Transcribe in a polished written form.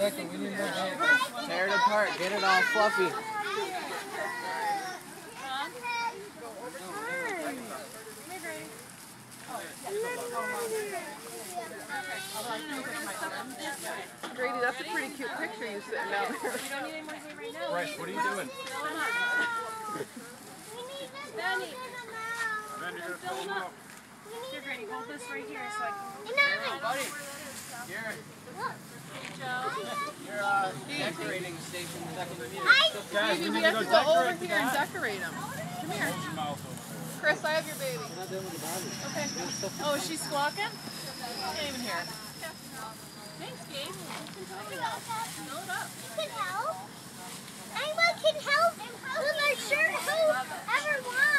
Tear it apart. Get it all fluffy. Grady, that's a pretty cute picture you sitting down here. Bryce, what are you doing? Benny. Ben, you're gonna fill them up. Here, Grady, hold this right here so I can... Buddy, your decorating station second review. Guys, we We need to have go to go over decorate the here and back. decorate them. Come here. Close your mouth over there. Chris, I have your baby. We're not done with the body. Okay. Oh, is she squawking? Can't even hear her. Thanks, Gabe. Anyone can help with our shirt, whoever wants.